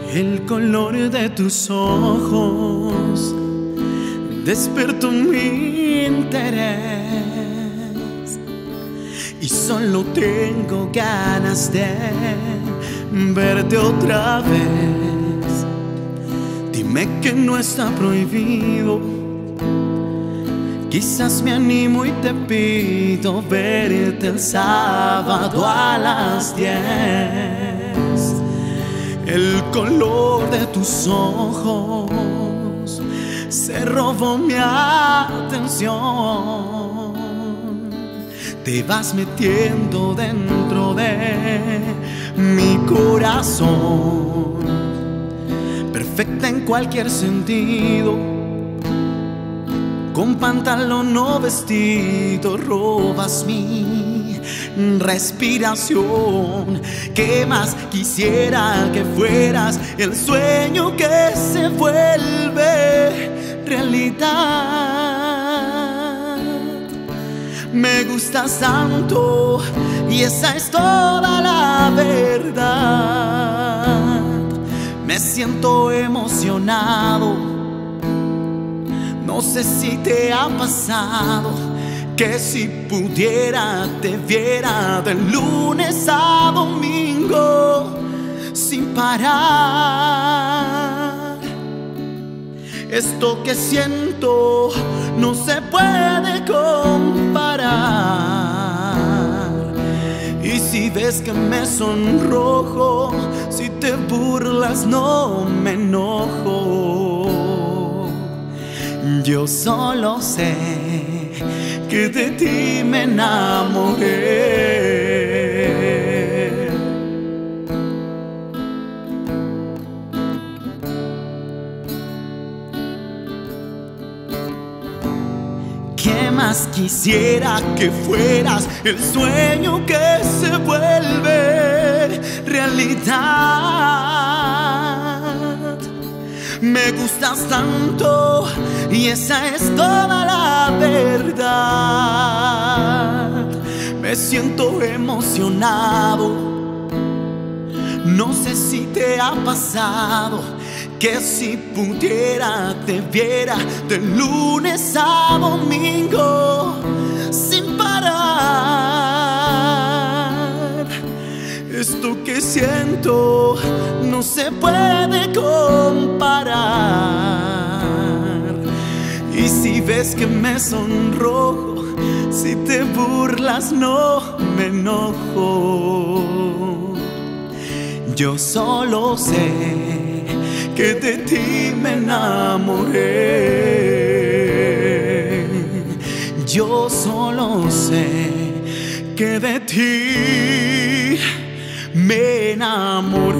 El color de tus ojos despertó mi interés y solo tengo ganas de verte otra vez. Dime que no está prohibido, quizás me animo y te pido verte el sábado a las 10. El color de tus ojos se robó mi atención. Te vas metiendo dentro de mi corazón, perfecta en cualquier sentido, con pantalón o vestido robas mi respiración. ¿Qué más quisiera que fueras el sueño que se vuelve realidad? Me gustas tanto y esa es toda la verdad. Me siento emocionado, no sé si te ha pasado que si pudiera te viera de lunes a domingo sin parar. Esto que siento no se puede comparar. Y si ves que me sonrojo, si te burlas no me enojo. Yo solo sé que de ti me enamoré. ¿Qué más quisiera que fueras el sueño que se vuelve realidad? Me gustas tanto y esa es toda la verdad. Me siento emocionado, no sé si te ha pasado que si pudiera te viera de lunes a domingo sin parar. Esto que siento no se puede comparar. Y si ves que me sonrojo, si te burlas no me enojo. Yo solo sé que de ti me enamoré. Yo solo sé que de ti me enamoré.